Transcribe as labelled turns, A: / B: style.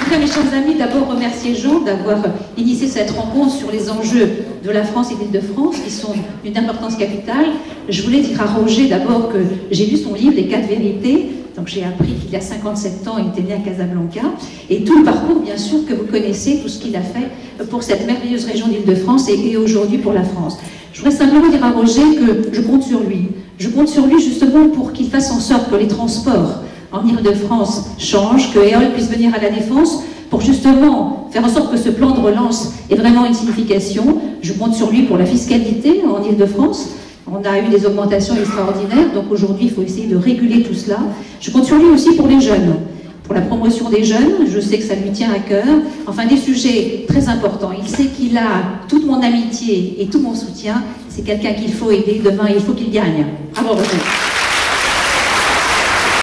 A: voudrais, mes chers amis, d'abord remercier Jean d'avoir initié cette rencontre sur les enjeux de la France et de l'Île-de-France, qui sont d'une importance capitale. Je voulais dire à Roger d'abord que j'ai lu son livre, Les 4 vérités. Donc j'ai appris qu'il y a 57 ans, il était né à Casablanca. Et tout le parcours, bien sûr, que vous connaissez, tout ce qu'il a fait pour cette merveilleuse région d'Île-de-France et aujourd'hui pour la France. Je voudrais simplement dire à Roger que je compte sur lui. Je compte sur lui justement pour qu'il fasse en sorte que les transports en Île-de-France changent, que EOL puisse venir à la Défense pour justement faire en sorte que ce plan de relance ait vraiment une signification. Je compte sur lui pour la fiscalité en Île-de-France. On a eu des augmentations extraordinaires, donc aujourd'hui il faut essayer de réguler tout cela. Je compte sur lui aussi pour les jeunes, pour la promotion des jeunes, je sais que ça lui tient à cœur. Enfin, des sujets très importants. Il sait qu'il a toute mon amitié et tout mon soutien. C'est quelqu'un qu'il faut aider. Demain, il faut qu'il gagne. Bravo, Roger.